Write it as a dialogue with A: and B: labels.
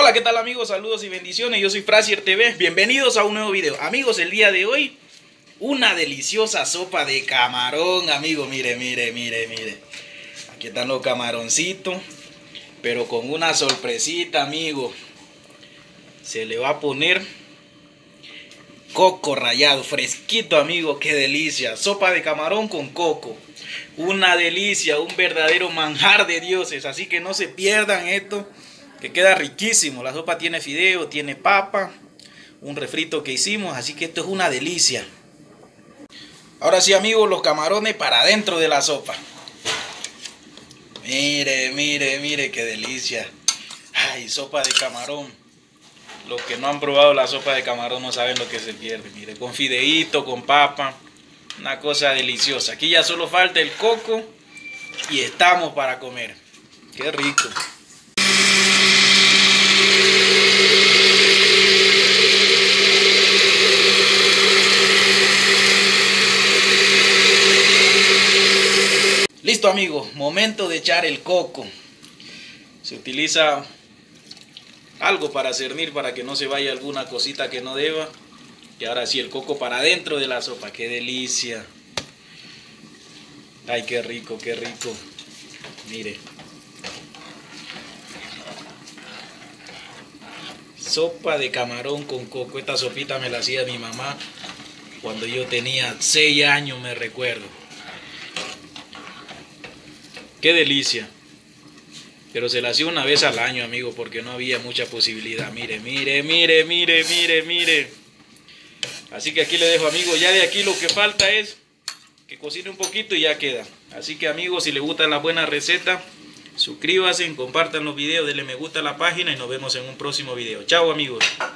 A: Hola, ¿qué tal amigos? Saludos y bendiciones, yo soy Frazier TV, bienvenidos a un nuevo video. Amigos, el día de hoy, una deliciosa sopa de camarón, amigo, mire. Aquí están los camaroncitos, pero con una sorpresita, amigo. Se le va a poner coco rallado, fresquito, amigo, qué delicia. Sopa de camarón con coco, una delicia, un verdadero manjar de dioses, así que no se pierdan esto, que queda riquísimo. La sopa tiene fideo, tiene papa, un refrito que hicimos, así que esto es una delicia. Ahora sí, amigos, los camarones para adentro de la sopa. Mire, qué delicia. Ay, sopa de camarón. Los que no han probado la sopa de camarón no saben lo que se pierde. Mire, con fideíto, con papa, una cosa deliciosa. Aquí ya solo falta el coco y estamos para comer. Qué rico. Listo, amigos, momento de echar el coco. Se utiliza algo para cernir, para que no se vaya alguna cosita que no deba. Y ahora sí, el coco para adentro de la sopa. ¡Qué delicia! ¡Ay, qué rico, qué rico! Mire. Sopa de camarón con coco. Esta sopita me la hacía mi mamá cuando yo tenía 6 años, me recuerdo. ¡Qué delicia! Pero se la hacía una vez al año, amigo, porque no había mucha posibilidad. Mire. Así que aquí le dejo, amigos. Ya de aquí lo que falta es que cocine un poquito y ya queda. Así que, amigos, si les gustan las buenas recetas, suscríbanse, compartan los videos, denle me gusta a la página y nos vemos en un próximo video. Chao, amigos.